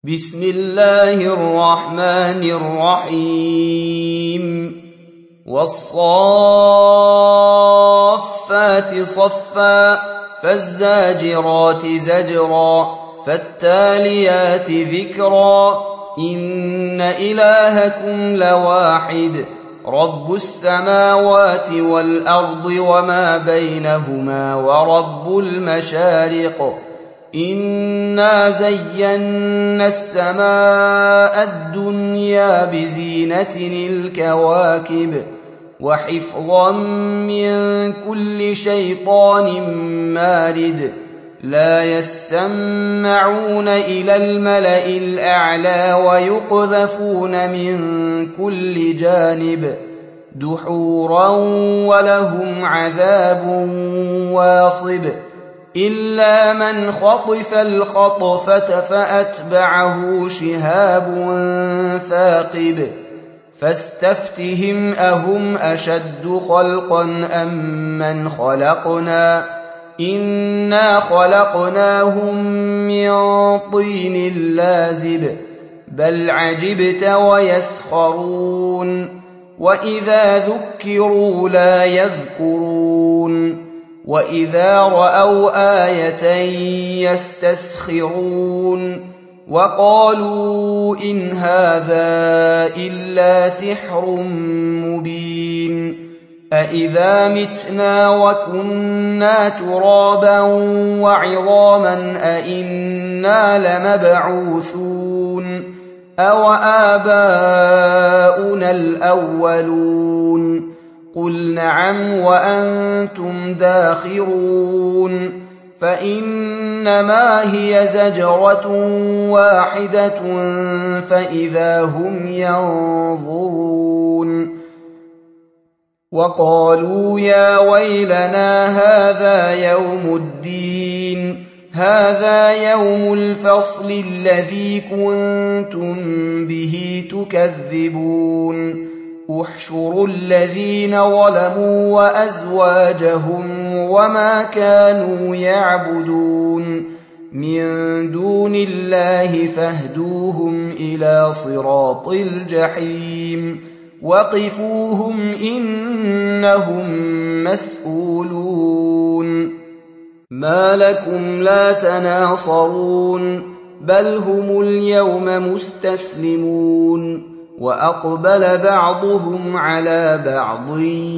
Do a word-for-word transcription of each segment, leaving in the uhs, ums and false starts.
بسم الله الرحمن الرحيم والصافات صفا فالزاجرات زجرا فالتاليات ذكرا إن إلهكم لواحد رب السماوات والأرض وما بينهما ورب المشارق إنا زينا السماء الدنيا بزينة الكواكب وحفظا من كل شيطان مارد لا يسمعون إلى الملأ الأعلى ويقذفون من كل جانب دحورا ولهم عذاب واصب إلا من خطف الخطفة فأتبعه شهاب ثاقب فاستفتهم أهم أشد خلقا أم من خلقنا إنا خلقناهم من طين لازب بل عجبت ويسخرون وإذا ذكروا لا يذكرون وإذا رأوا آية يستسخرون وقالوا إن هذا إلا سحر مبين أإذا متنا وكنا ترابا وعظاما أإنا لمبعوثون أو آباؤنا الأولون قل نعم وأنتم داخرون فإنما هي زجرة واحدة فإذا هم ينظرون وقالوا يا ويلنا هذا يوم الدين هذا يوم الفصل الذي كنتم به تكذبون احشروا الذين ظلموا وأزواجهم وما كانوا يعبدون من دون الله فاهدوهم إلى صراط الجحيم وقفوهم إنهم مسؤولون ما لكم لا تناصرون بل هم اليوم مستسلمون وأقبل بعضهم على بعض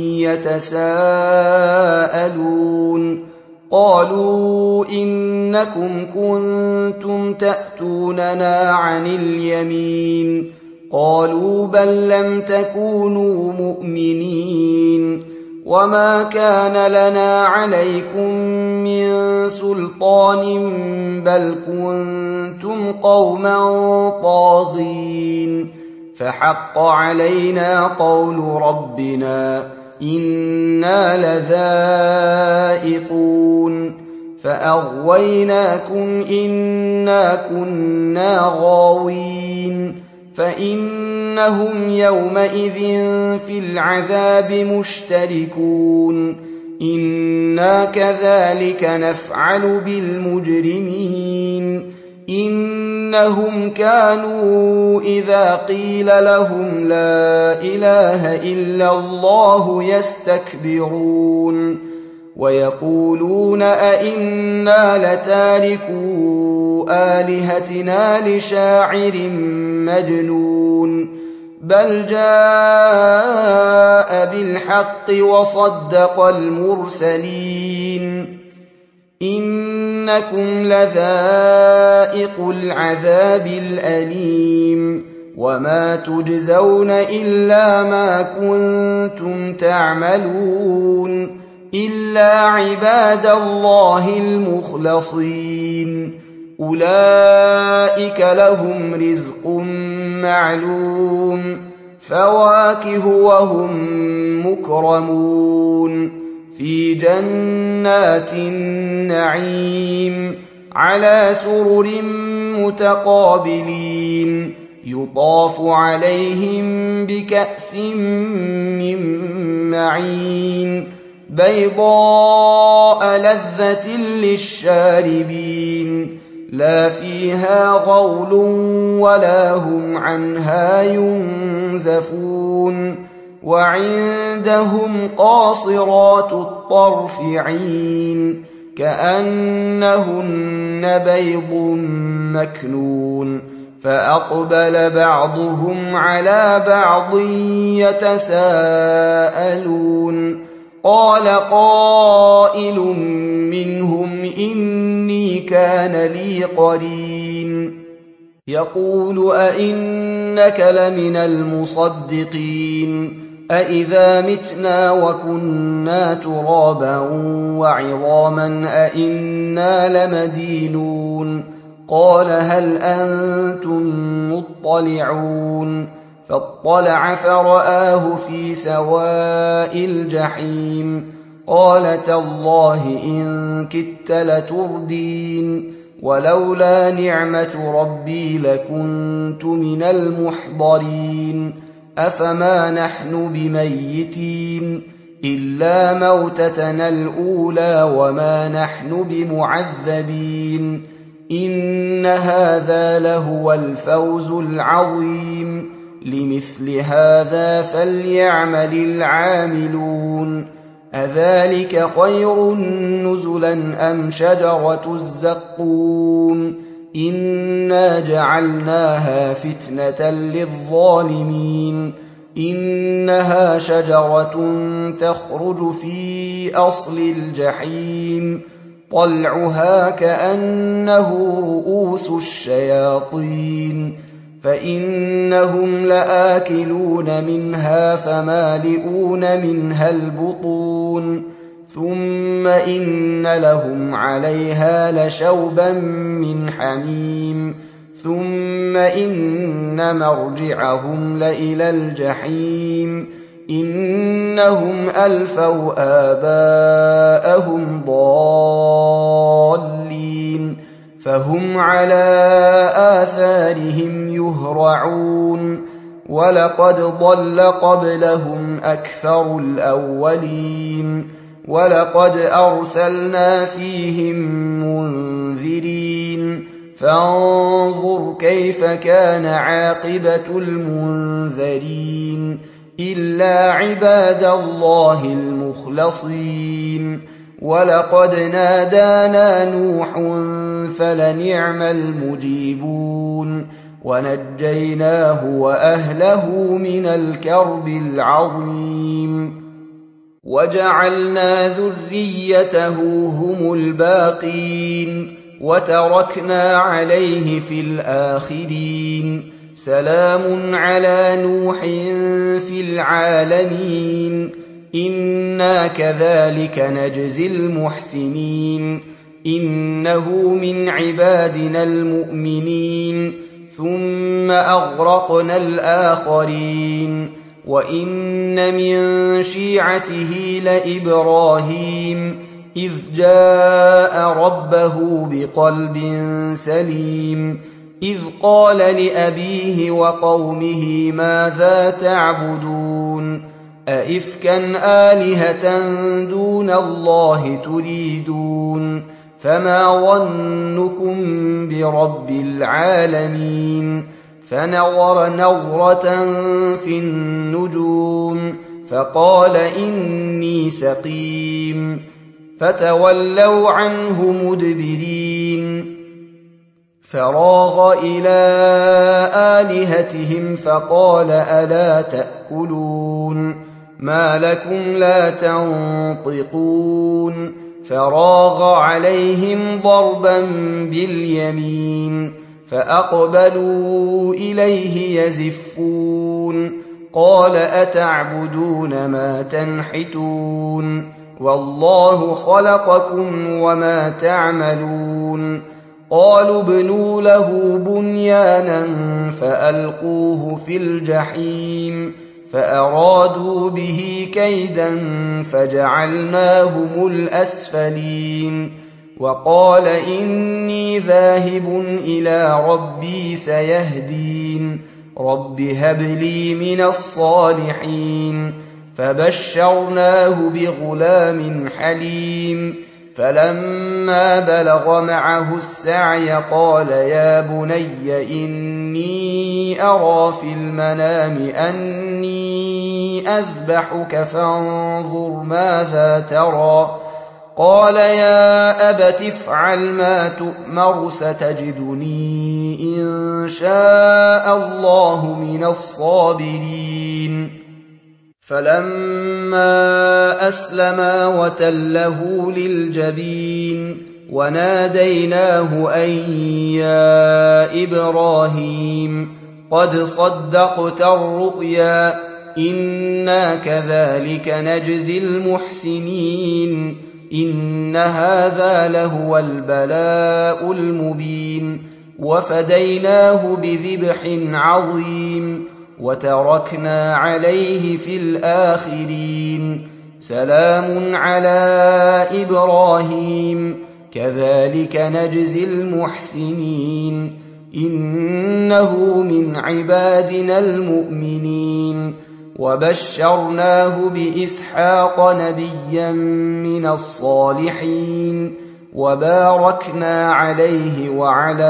يتساءلون قالوا إنكم كنتم تأتوننا عن اليمين قالوا بل لم تكونوا مؤمنين وما كان لنا عليكم من سلطان بل كنتم قوما طاغين فحق علينا قول ربنا إنا لذائقون فأغويناكم إنا كنا غاوين فإنهم يومئذ في العذاب مشتركون إنا كذلك نفعل بالمجرمين إنهم كانوا إذا قيل لهم لا إله إلا الله يستكبرون ويقولون أئنا لتاركو آلهتنا لشاعر مجنون بل جاء بالحق وصدق المرسلين إنكم لذائق العذاب الأليم وما تجزون إلا ما كنتم تعملون إلا عباد الله المخلصين أولئك لهم رزق معلوم فواكه وهم مكرمون في جنات النعيم على سرر متقابلين يطاف عليهم بكأس من معين بيضاء لذة للشاربين لا فيها غول ولا هم عنها ينزفون وعندهم قاصرات الطرف عين كأنهن بيض مكنون فأقبل بعضهم على بعض يتساءلون قال قائل منهم إني كان لي قرين يقول أئنك لمن المصدقين أئذا متنا وكنا ترابا وعظاما أئنا لمدينون قال هل أنتم مطلعون فاطلع فرآه في سواء الجحيم قال تالله إن كدت لتردين ولولا نعمة ربي لكنت من المحضرين أفما نحن بميتين إلا موتتنا الأولى وما نحن بمعذبين إن هذا لهو الفوز العظيم لمثل هذا فليعمل العاملون أذلك خير نزلا أم شجرة الزقوم إنا جعلناها فتنة للظالمين إنها شجرة تخرج في أصل الجحيم طلعها كأنه رؤوس الشياطين فإنهم لآكلون منها فمالئون منها البطون ثم إن لهم عليها لشوبا من حميم ثم إن مرجعهم لإلى الجحيم إنهم ألفوا آباءهم ضالين فهم على آثارهم يهرعون ولقد ضل قبلهم أكثر الأولين ولقد أرسلنا فيهم منذرين فانظر كيف كان عاقبة المنذرين إلا عباد الله المخلصين ولقد نادانا نوح فلنعم المجيبون ونجيناه وأهله من الكرب العظيم وجعلنا ذريته هم الباقين وتركنا عليه في الآخرين سلام على نوح في العالمين إنا كذلك نجزي المحسنين إنه من عبادنا المؤمنين ثم أغرقنا الآخرين وإن من شيعته لإبراهيم إذ جاء ربه بقلب سليم إذ قال لأبيه وقومه ماذا تعبدون أئفكا آلهة دون الله تريدون فما ظنكم برب العالمين فنظر نظرة في النجوم فقال إني سقيم فتولوا عنه مدبرين فراغ إلى آلهتهم فقال ألا تأكلون ما لكم لا تنطقون فراغ عليهم ضربا باليمين فأقبلوا إليه يزفون قال أتعبدون ما تنحتون والله خلقكم وما تعملون قالوا ابنوا له بنيانا فألقوه في الجحيم فأرادوا به كيدا فجعلناهم الأسفلين وقال إني ذاهب إلى ربي سيهدين رب هب لي من الصالحين فبشرناه بغلام حليم فلما بلغ معه السعي قال يا بني إني أرى في المنام أني أذبحك فانظر ماذا ترى. قال يا أبت افعل ما تؤمر ستجدني إن شاء الله من الصابرين. فلما أسلما وتله للجبين وناديناه أن يا إبراهيم قد صدقت الرؤيا إنا كذلك نجزي المحسنين إن هذا لهو البلاء المبين. وفديناه بذبح عظيم وتركنا عليه في الآخرين. سلام على إبراهيم كذلك نجزي المحسنين إنه من عبادنا المؤمنين. وبشرناه بإسحاق نبيا من الصالحين وباركنا عليه وعلى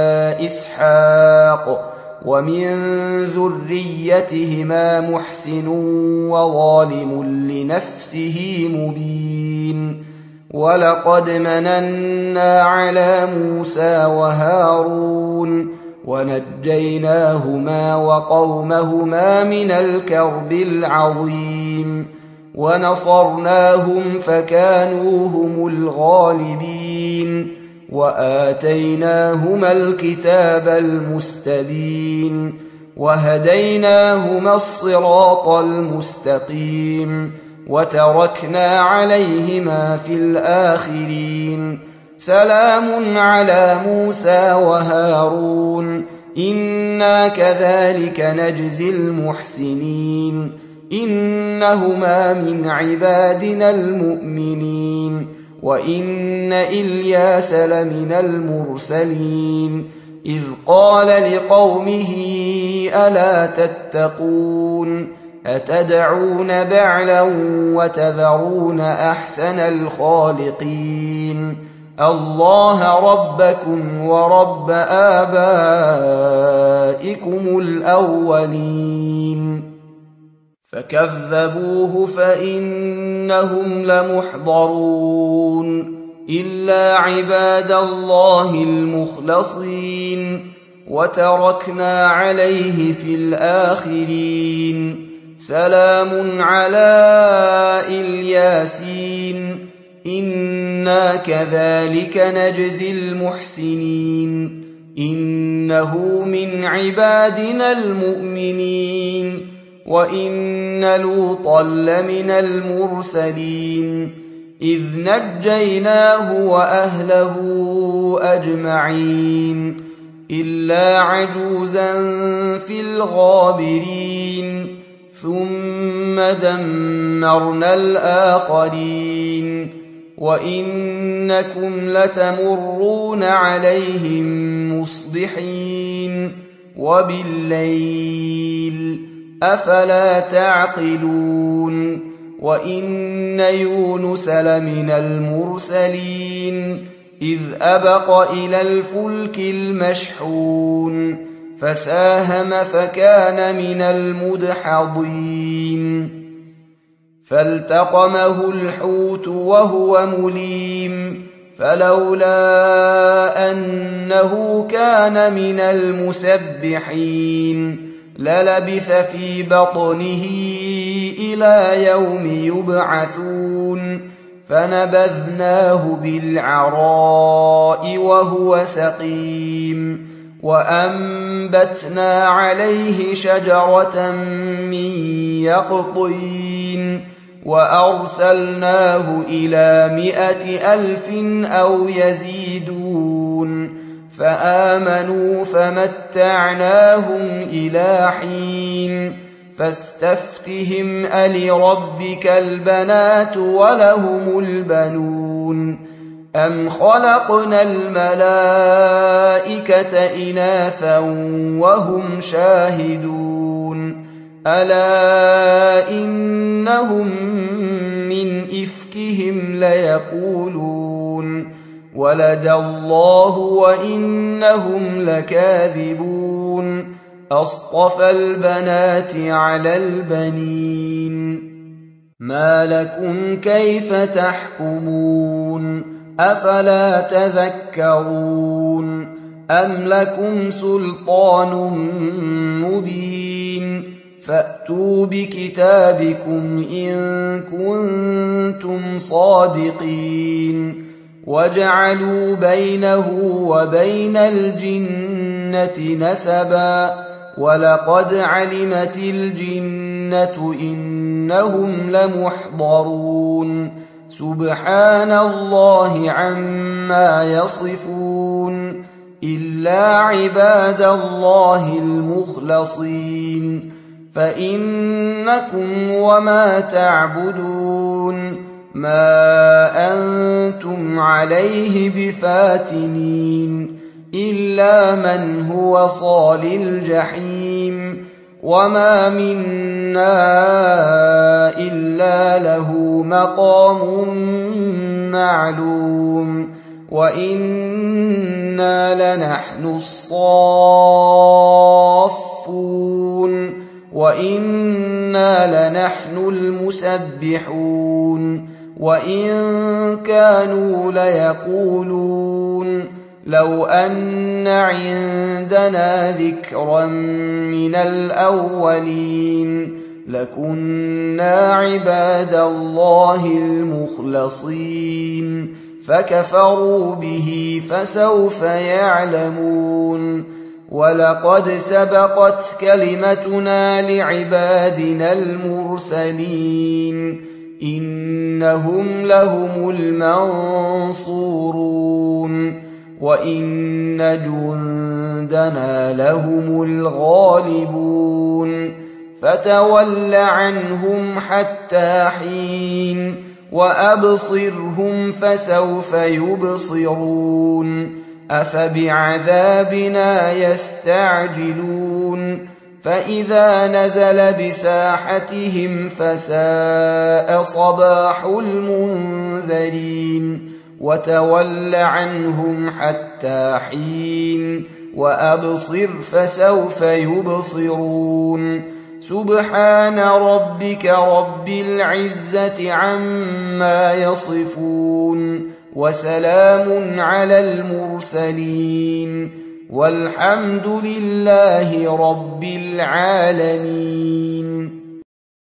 إسحاق ومن ذريتهما محسن وظالم لنفسه مبين. ولقد مننا على موسى وهارون ونجيناهما وقومهما من الكرب العظيم ونصرناهم فكانوا هم الغالبين وآتيناهما الكتاب المستبين وهديناهما الصراط المستقيم وتركنا عليهما في الآخرين. سلام على موسى وهارون إنا كذلك نجزي المحسنين إنهما من عبادنا المؤمنين. وإن إلياس لمن المرسلين إذ قال لقومه ألا تتقون أتدعون بعلا وتذرون أحسن الخالقين الله ربكم ورب آبائكم الأولين. فكذبوه فإنهم لمحضرون إلا عباد الله المخلصين وتركنا عليه في الآخرين. سلام على الياسين إنا كذلك نجزي المحسنين إنه من عبادنا المؤمنين. وإن لوطا لمن المرسلين إذ نجيناه وأهله أجمعين إلا عجوزا في الغابرين ثم دمرنا الآخرين. وإنكم لتمرون عليهم مصبحين وبالليل أفلا تعقلون. وإن يونس لمن المرسلين إذ أبق إلى الفلك المشحون فساهم فكان من المدحضين فالتقمه الحوت وهو مليم فلولا أنه كان من المسبحين للبث في بطنه إلى يوم يبعثون فنبذناه بالعراء وهو سقيم وأنبتنا عليه شجرة من يقطين وأرسلناه إلى مائة ألف أو يزيدون فآمنوا فمتعناهم إلى حين فاستفتهم ألربك البنات ولهم البنون أم خلقنا الملائكة إناثا وهم شاهدون ألا إنهم من إفكهم ليقولون ولد الله وإنهم لكاذبون أصطفى البنات على البنين ما لكم كيف تحكمون أفلا تذكرون أم لكم سلطان مبين فأتوا بكتابكم إن كنتم صادقين وجعلوا بينه وبين الجنة نسبا ولقد علمت الجنة إنهم لمحضرون سبحان الله عما يصفون إلا عباد الله المخلصين فإنكم وما تعبدون ما أنتم عليه بفاتنين إلا من هو صال الجحيم وما منا إلا له مقام معلوم وإنا لنحن الصافون وإنا لنحن المسبحون وإن كانوا ليقولون لو أن عندنا ذكرا من الأولين لكنا عباد الله المخلصين فكفروا به فسوف يعلمون ولقد سبقت كلمتنا لعبادنا المرسلين إنهم لهم المنصورون وإن جندنا لهم الغالبون فتول عنهم حتى حين وأبصرهم فسوف يبصرون أفبعذابنا يستعجلون فإذا نزل بساحتهم فساء صباح المنذرين وتول عنهم حتى حين وأبصر فسوف يبصرون سبحان ربك رب العزة عما يصفون وسلام على المرسلين والحمد لله رب العالمين.